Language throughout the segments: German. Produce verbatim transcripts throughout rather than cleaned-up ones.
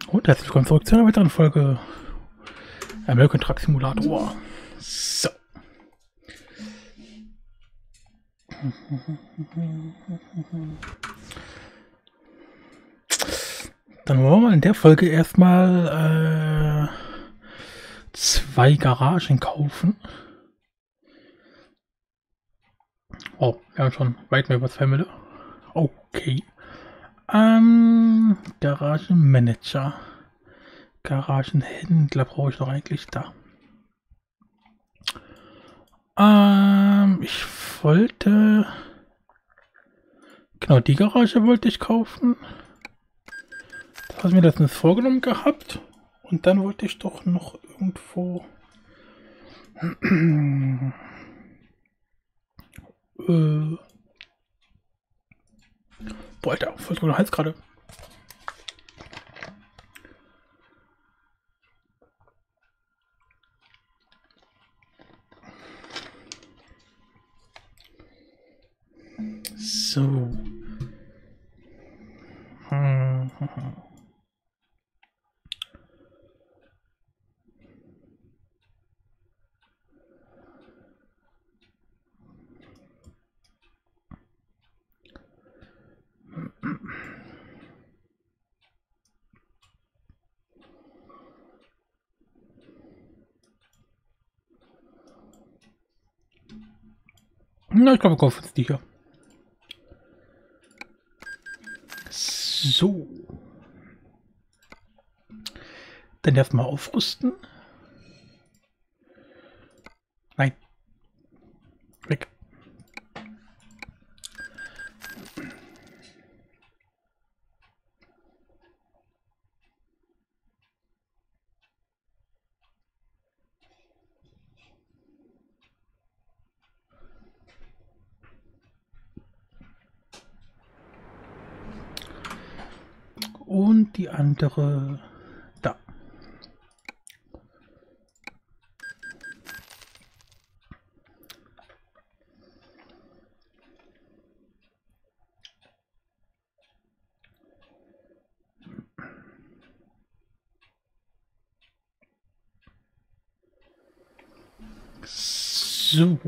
Und herzlich willkommen zurück zu einer weiteren Folge American Truck Simulator. So. Dann wollen wir mal in der Folge erstmal äh, zwei Garagen kaufen. Oh, wir haben schon weit mehr über zwei Mille. Okay. Ähm, Garagenmanager. Garagenhändler brauche ich doch eigentlich da. Ähm, ich wollte... Genau, die Garage wollte ich kaufen. Das habe ich mir das nicht vorgenommen gehabt. Und dann wollte ich doch noch irgendwo... äh... Boah, Alter, voll drüber Hals gerade. So. Hm, hm, hm. Na, ich glaube, wir kaufen jetzt die hier. So. Dann erstmal aufrüsten. Nein. Weg. Und die andere da. So.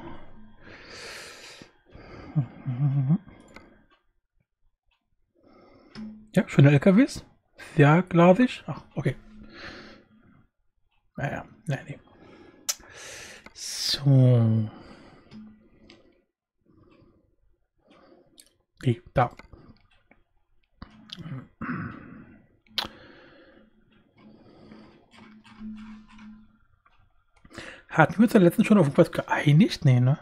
Ja, schöne L K Ws. Sehr glasig. Ach, okay. Naja, nein, nee. So. Die, da. Hatten wir uns ja letztens schon auf irgendwas geeinigt? Nee, ne?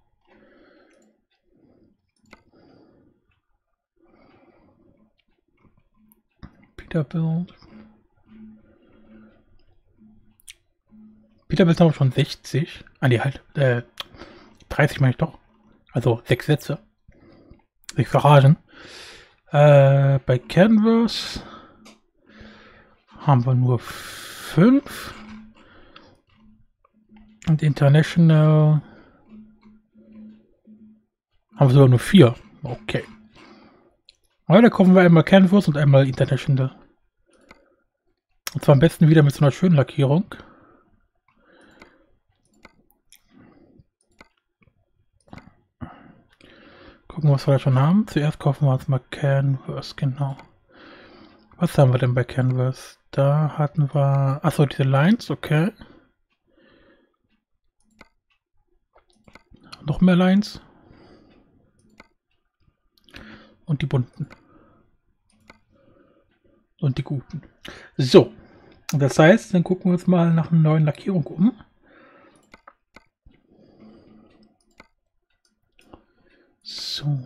Peterbilt. Peterbilt haben wir schon sechzig. Ah, nee, halt. Äh, dreißig meine ich doch. Also sechs Sätze. Sechs Garagen. Äh, bei Canvas haben wir nur fünf. Und International haben wir sogar nur vier. Okay. Aber da kommen wir einmal Canvas und einmal International. Und zwar am besten wieder mit so einer schönen Lackierung. Gucken, was wir da schon haben. Zuerst kaufen wir uns mal Canvas, genau. Was haben wir denn bei Canvas? Da hatten wir... Achso, diese Lines, okay. Noch mehr Lines. Und die bunten. Und die guten. So. Das heißt, dann gucken wir uns mal nach einer neuen Lackierung um. So.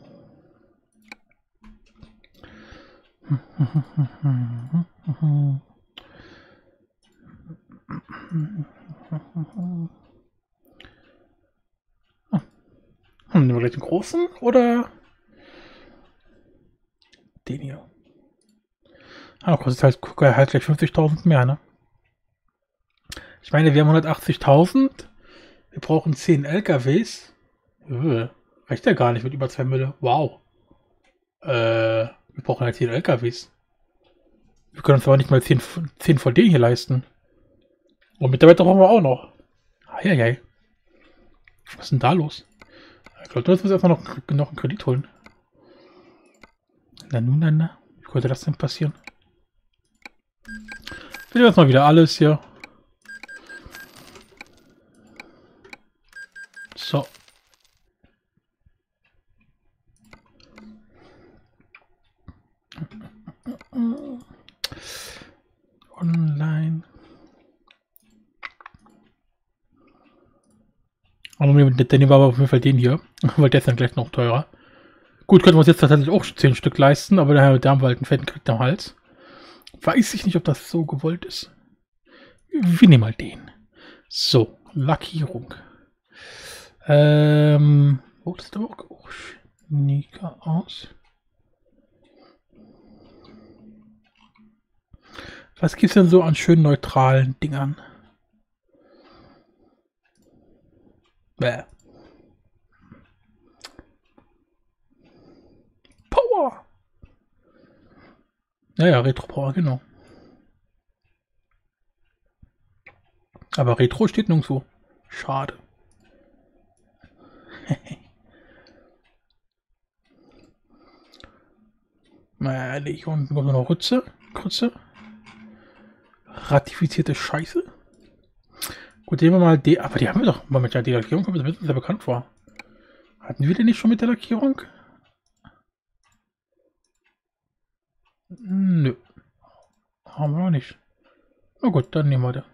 Hm, nehmen wir gleich den großen oder den hier? Ah, kostet halt, halt gleich fünfzigtausend mehr, ne? Ich meine, wir haben hundertachtzigtausend. Wir brauchen zehn L K Ws. Öh, reicht ja gar nicht mit über zwei Mille. Wow. Äh, wir brauchen halt zehn L K Ws. Wir können uns aber nicht mal zehn, zehn von denen hier leisten. Und Mitarbeiter brauchen wir auch noch. Eieiei. Was ist denn da los? Ich glaube, du musst erstmal noch, noch einen Kredit holen. Na nun, na, na. Wie konnte das denn passieren? Ich will jetzt mal wieder alles hier. So. Online. Aber dann nehmen wir aber auf jeden Fall den hier, weil der ist dann gleich noch teurer. Gut, können wir uns jetzt tatsächlich auch zehn Stück leisten, aber da haben wir halt einen fetten Krieg am Hals. Weiß ich nicht, ob das so gewollt ist. Wir nehmen mal den. So, Lackierung. Ähm, oh, das sieht aber auch schnieke aus. Was gibt es denn so an schön neutralen Dingern? Bäh. Power! Naja, Retro Power, genau. Aber Retro steht nirgendwo. Schade. Naja, ich und noch eine Rütze. Krütze. Ratifizierte Scheiße. Gut, nehmen wir mal die. Aber die haben wir doch mal mit der Lackierung, kommt mir sehr bekannt vor. Hatten wir den nicht schon mit der Lackierung? Nö. Haben wir noch nicht. Na gut, dann nehmen wir das.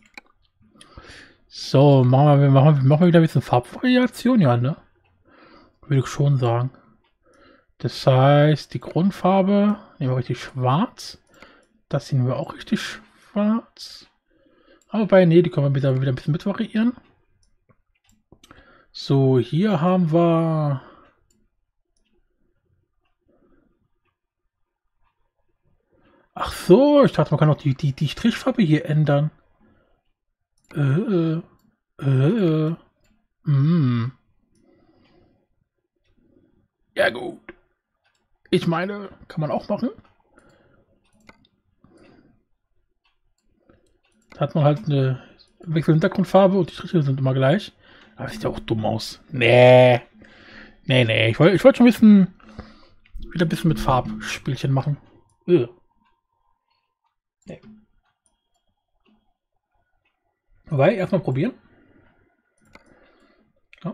So, machen wir, machen, machen wir wieder ein bisschen Farbvariation, ja, ne? Würde ich schon sagen. Das heißt, die Grundfarbe nehmen wir richtig schwarz. Das nehmen wir auch richtig schwarz. Aber bei, nee, die können wir wieder, wieder ein bisschen mit variieren. So, hier haben wir... Ach so, ich dachte, man kann auch die, die, die Strichfarbe hier ändern. Äh, äh, mm. Ja gut. Ich meine, kann man auch machen. Da hat man halt eine wechselnde Hintergrundfarbe und die Striche sind immer gleich. Aber das sieht ja auch dumm aus. Nee. Nee, nee. Ich wollte ich wollt schon ein bisschen wieder ein bisschen mit Farbspielchen machen. Ugh. Nee. Wobei, erstmal probieren. Ja.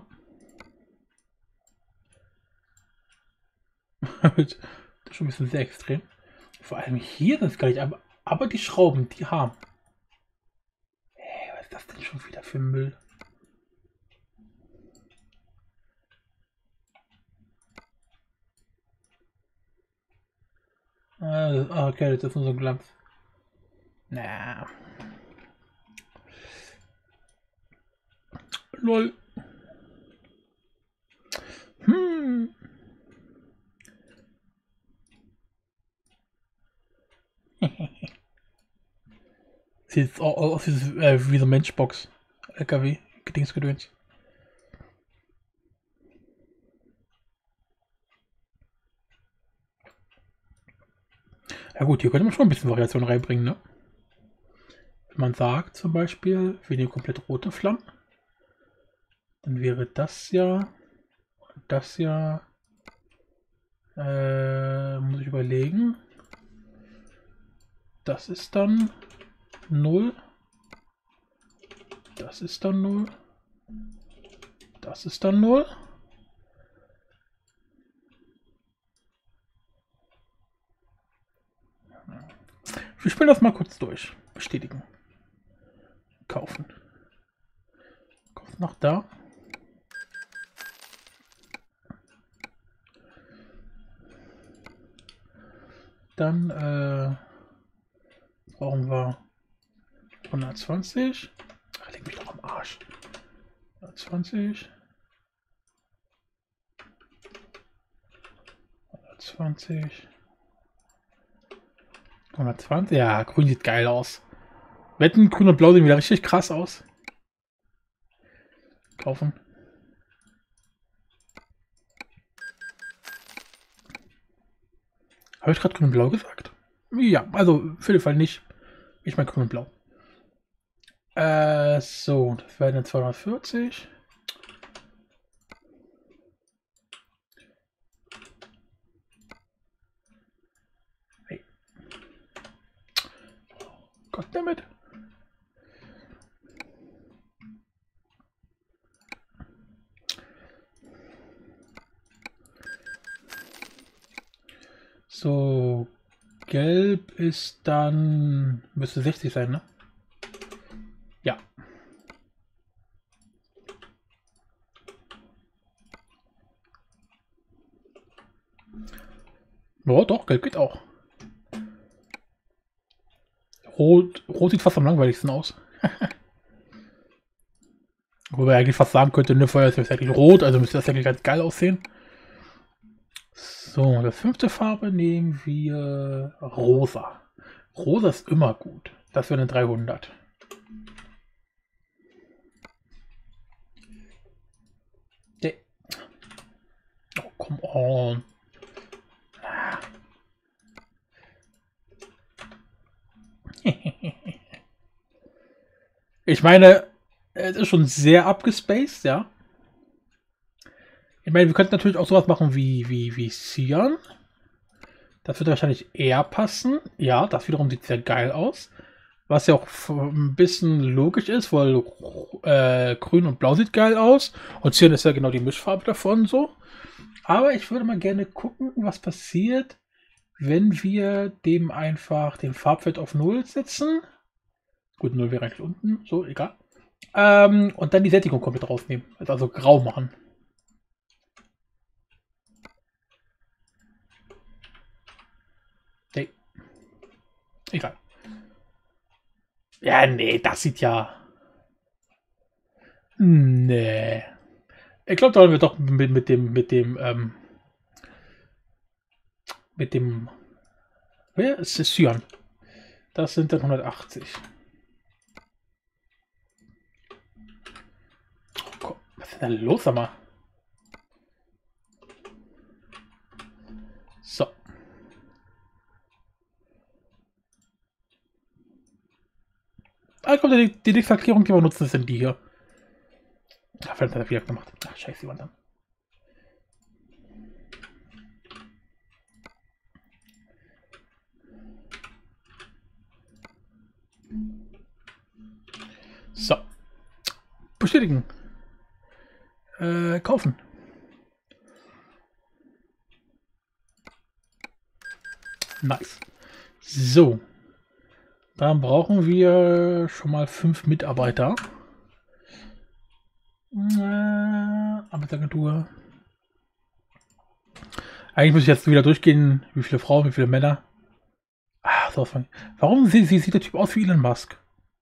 Das ist schon ein bisschen sehr extrem. Vor allem hier sind es gar nicht, aber, aber die Schrauben, die haben. Hey, was ist das denn schon wieder für Müll? Ah, okay, das ist nur so ein Glanz. Na. Lol. Hm. Sieht aus wie, äh, wie so Menschbox. L K W. Gedingsgedöns. Ja gut, hier könnte man schon ein bisschen Variation reinbringen, ne? Wenn man sagt zum Beispiel, wir nehmen komplett rote Flammen, dann wäre das ja, das ja, äh, muss ich überlegen, das ist dann null, das ist dann null, das ist dann null. Wir spielen das mal kurz durch. Bestätigen. Kaufen. Kaufen nach da. Dann äh, brauchen wir hundertzwanzig. Ach, leg mich doch am Arsch. hundertzwanzig. hundertzwanzig. hundertzwanzig. Ja, grün sieht geil aus. Wetten, grün und blau sehen wieder richtig krass aus. Kaufen. Habe ich gerade grün und blau gesagt? Ja, also für den Fall nicht. Ich meine grün und blau. Äh, so, das wären dann zweihundertvierzig. Hey. Gott damit. So, gelb ist dann, müsste sechzig sein, ne? Ja. Ja, doch, gelb geht auch. Rot, Rot sieht fast am langweiligsten aus. Wobei man eigentlich fast sagen könnte, ne, Feuer ist tatsächlich rot, also müsste das eigentlich ganz geil aussehen. So, das fünfte Farbe nehmen wir rosa. Rosa ist immer gut. Das wäre eine dreihundert. Nee. Oh, come on. Ich meine, es ist schon sehr abgespaced, ja. Ich meine, wir könnten natürlich auch sowas machen wie, wie, wie Cyan. Das würde wahrscheinlich eher passen. Ja, das wiederum sieht sehr geil aus. Was ja auch ein bisschen logisch ist, weil äh, grün und blau sieht geil aus. Und Cyan ist ja genau die Mischfarbe davon so. Aber ich würde mal gerne gucken, was passiert, wenn wir dem einfach den Farbwert auf null setzen. Gut, null wäre eigentlich unten, so, egal. Ähm, und dann die Sättigung komplett rausnehmen. Also grau machen. Nee. Egal. Ja, nee, das sieht ja... Nee. Ich glaube, da wollen wir doch mit, mit dem, mit dem, ähm, mit dem, wer ist das? Cyan. Das sind dann hundertachtzig. Oh Gott, was ist denn los, sag mal? So. Ah, komm, die, die nächste Erklärung, die wir nutzen, sind die hier. Ach, verdammt, hat er wieder gemacht. Ach, scheiße, die waren dann. So. Bestätigen. Äh, kaufen. Nice. So. Dann brauchen wir schon mal fünf Mitarbeiter. Äh, Arbeitsagentur. Eigentlich muss ich jetzt wieder durchgehen, wie viele Frauen, wie viele Männer. Ach, so. Warum sieht, sieht der Typ aus wie Elon Musk?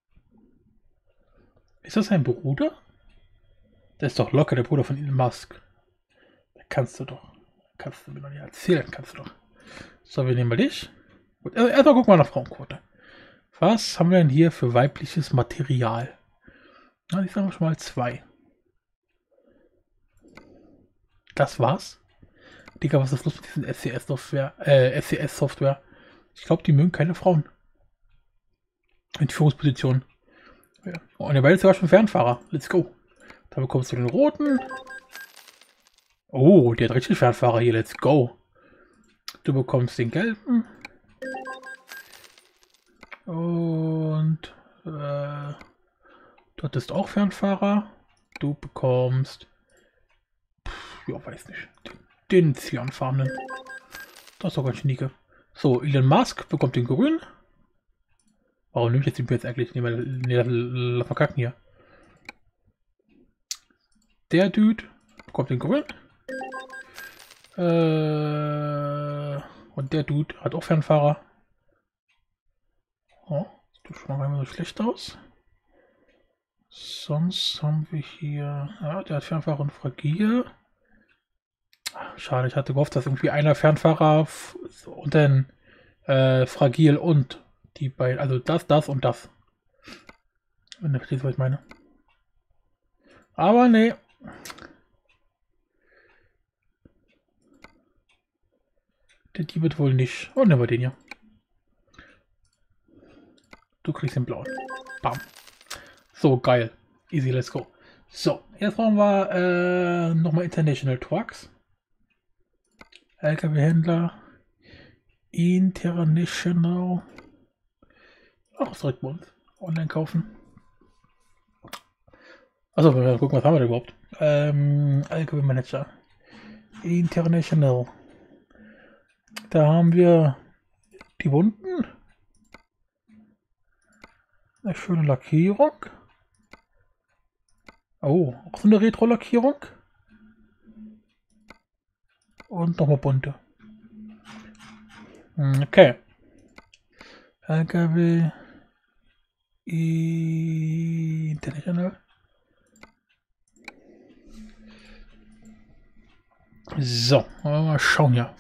Ist das sein Bruder? Der ist doch locker der Bruder von Elon Musk. Da kannst du doch. Kannst du mir noch nicht erzählen, kannst du doch. So, wir nehmen mal dich. Gut, also erstmal gucken wir nach Frauenquote. Was haben wir denn hier für weibliches Material? Na, ich sage schon mal zwei. Das war's. Digga, was ist los mit diesen S C S-Software? Äh, S C S-Software. Ich glaube, die mögen keine Frauen. In Führungspositionen. Ja. Oh, und der beide ist sogar schon Fernfahrer. Let's go. Da bekommst du den roten. Oh, der hat richtig Fernfahrer hier. Let's go. Du bekommst den gelben. Und äh, dort ist auch Fernfahrer. Du bekommst... Pff, ja, weiß nicht. Den, den Cyanfarbenen. Das ist doch ganz schnieke. So, Elon Musk bekommt den grün. Warum nehme ich jetzt den jetzt eigentlich? Nee, nee, lass mal kacken hier. Der Dude bekommt den grün. Äh, und der Dude hat auch Fernfahrer. Oh, das sieht schon mal so schlecht aus. Sonst haben wir hier... Ja, der hat Fernfahrer und Fragil. Schade, ich hatte gehofft, dass irgendwie einer Fernfahrer und dann äh, Fragil und die beiden... Also das, das und das. Wenn du verstehst, was ich meine. Aber nee. Der die wird wohl nicht. Oh, nehmen wir den ja. Du kriegst den blauen. Bam. So, geil. Easy, let's go. So, jetzt brauchen wir äh, nochmal International Trucks. L K W-Händler. International. Ach, das direkt bei uns. Online kaufen. Also, wir gucken, was haben wir da überhaupt. Ähm, L K W-Manager. International. Da haben wir die bunten. Eine schöne Lackierung. Oh, auch so eine Retro-Lackierung. Und nochmal bunte. Okay. L K W International. So, mal schauen ja.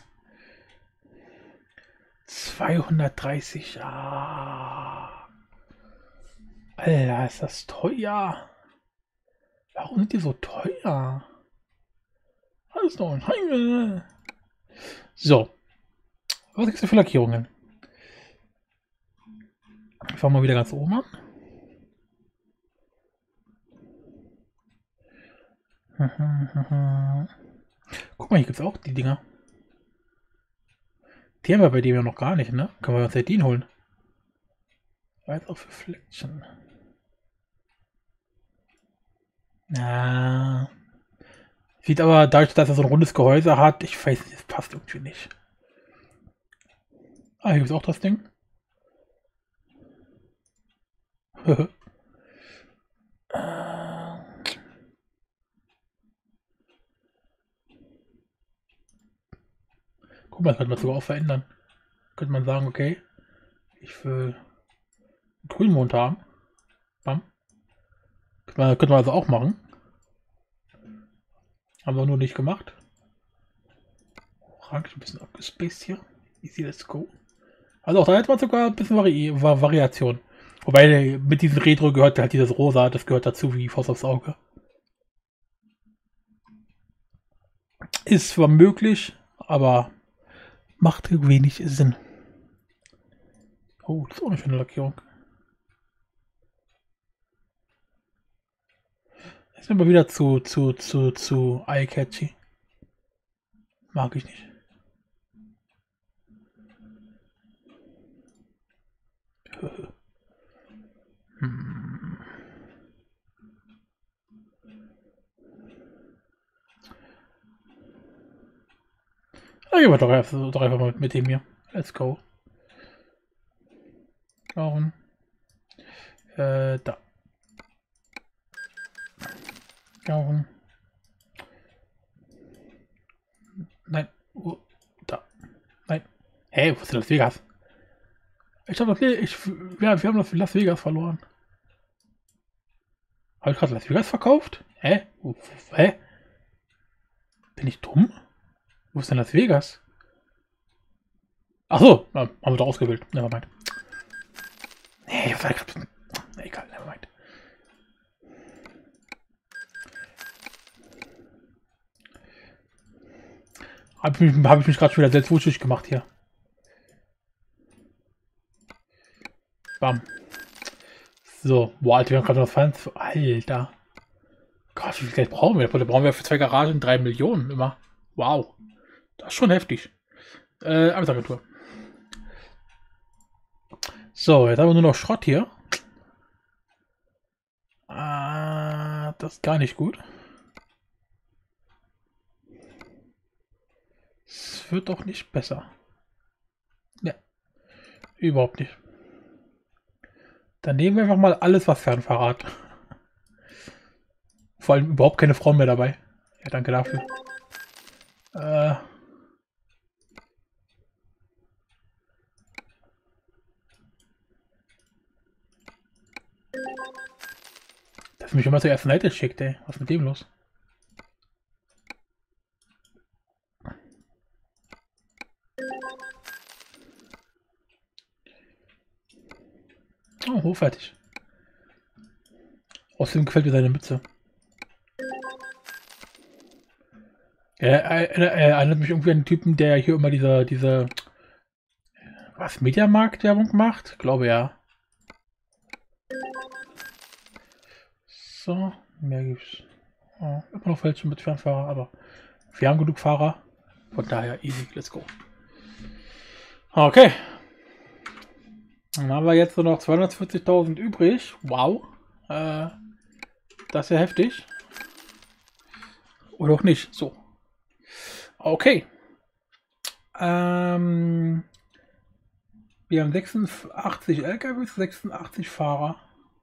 zweihundertdreißig. Ah. Alter, ist das teuer. Warum sind die so teuer? Alles noch ein Heim. So. Was gibt es für Lackierungen? Ich fange mal wieder ganz oben an. Guck mal, hier gibt es auch die Dinger. Die haben wir bei dem ja noch gar nicht, ne? Können wir uns ja den holen. Weiß auch für Fleckchen. Ja. Sieht aber dadurch, dass er so ein rundes Gehäuse hat, ich weiß nicht, das passt irgendwie nicht. Ah, hier gibt es auch das Ding. Guck mal, das könnte man sogar auch verändern. Könnte man sagen, okay, ich will einen grünen Mond haben. Bam. Könnte man, könnte man also auch machen. Haben wir nur nicht gemacht. Orange ein bisschen abgespaced hier. Easy, let's go. Also auch da hätte man sogar ein bisschen Vari Variation. Wobei mit diesem Retro gehört halt dieses Rosa, das gehört dazu wie Faust aufs Auge. Ist zwar möglich, aber macht wenig Sinn. Oh, das ist auch eine schöne Lackierung. Jetzt sind wir wieder zu, zu, zu, zu eye-catchy. Mag ich nicht. hm. Ah, gehen wir doch einfach, doch einfach mal mit, mit dem hier. Let's go. Kaufen. Äh, da. Kaufen. Nein. Oh, da. Nein. Hey, wo ist denn Las Vegas? Ich hab das, ich, ja, wir haben das Las Vegas verloren. Habe ich gerade Las Vegas verkauft? Hä? Hä? Bin ich dumm? Wo ist denn Las Vegas? Achso, haben wir doch ausgewählt. Nevermind. Nee, ich war gerade. Egal, nevermind. Habe ich mich, hab ich mich gerade schon wieder selbst wutschig gemacht hier. Bam. So, boah, Alter, wir haben gerade noch Fans. Alter. Gott, wie viel Geld brauchen wir? Da brauchen wir für zwei Garagen drei Millionen immer. Wow. Das ist schon heftig. Äh, Arbeitsagentur. So, jetzt haben wir nur noch Schrott hier. Ah, das ist gar nicht gut. Es wird doch nicht besser. Ne, überhaupt nicht. Dann nehmen wir einfach mal alles, was Fernfahrrad. Vor allem überhaupt keine Frauen mehr dabei. Ja, danke dafür. Äh. Dass mich immer zur ersten Seite schickt, ey. Was ist mit dem los? Oh, hochfertig. Außerdem gefällt mir seine Mütze. Er, er, er erinnert mich irgendwie an den Typen, der hier immer diese, diese was, Mediamarkt-Werbung macht? Glaube ja. So, mehr gibt's. Ja, immer noch welche mit Fernfahrer, aber wir haben genug Fahrer. Von daher easy, let's go. Okay. Dann haben wir jetzt nur noch zweihundertvierzigtausend übrig. Wow. Äh, das ist ja heftig. Oder auch nicht. So. Okay. Ähm, wir haben sechsundachtzig L K Ws, sechsundachtzig Fahrer.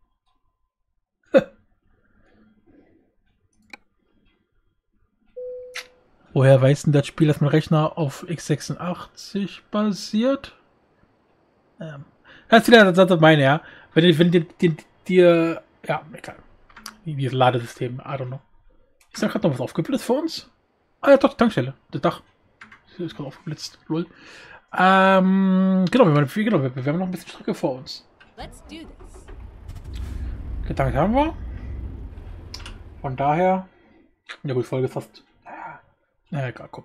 Woher weiß denn das Spiel, dass mein Rechner auf x sechsundachtzig basiert? Ähm, das ist wieder das, das meine, ja. Wenn dir, wenn dir, dir, dir ja, egal. Wie das Ladesystem, I don't know. Ist da gerade noch was aufgeblitzt für uns? Ah ja, doch, die Tankstelle. Das Dach. Das ist gerade aufgeblitzt. Lol. Ähm, genau, wir haben, genau, wir, wir haben noch ein bisschen Strecke vor uns. Gedankt haben wir. Von daher. Ja gut, Folge fast. Na egal, komm.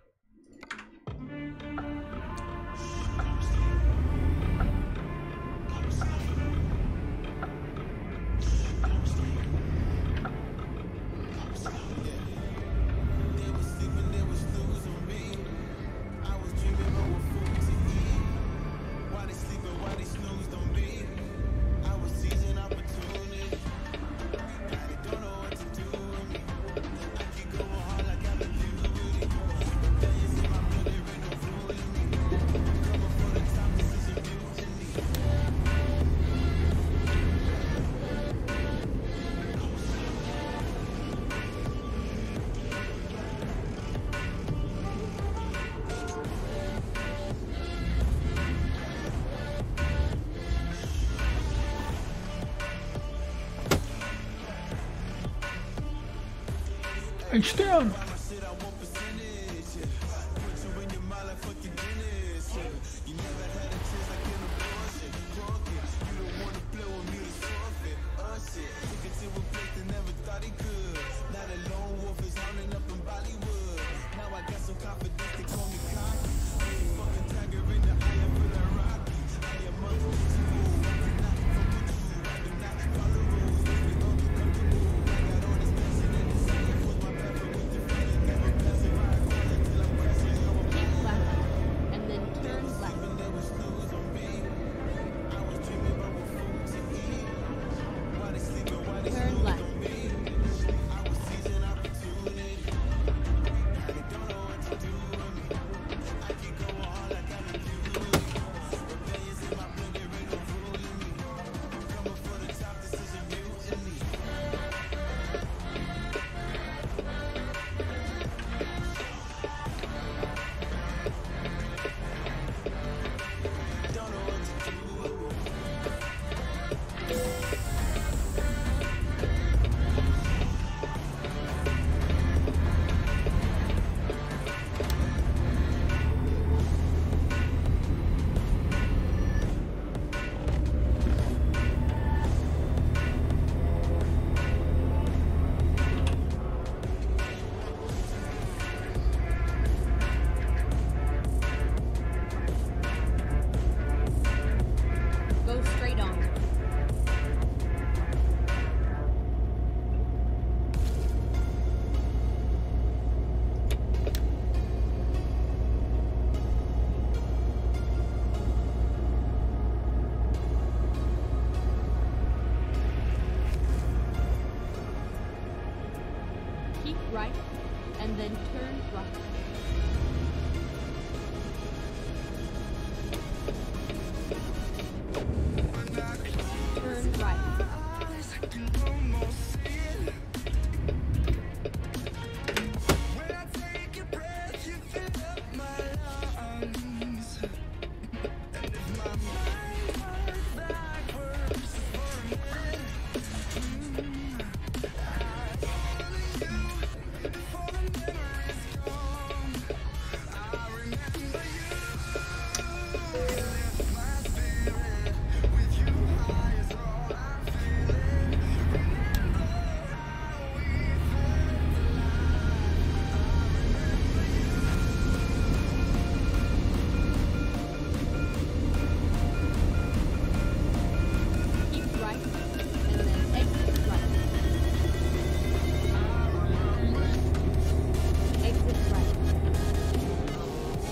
Ein Stern!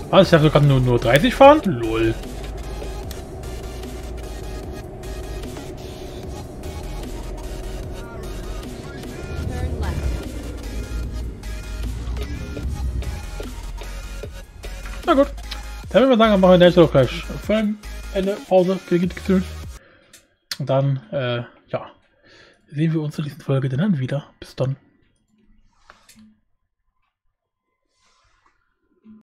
Was? Ich dachte, du kannst nur, nur dreißig fahren? Lol. Na gut. Dann würde ich sagen, dann machen wir nächste Woche gleich Folgen, Ende, Pause, gefühlt. Und dann, äh, ja, sehen wir uns in dieser Folge dann wieder. Bis dann.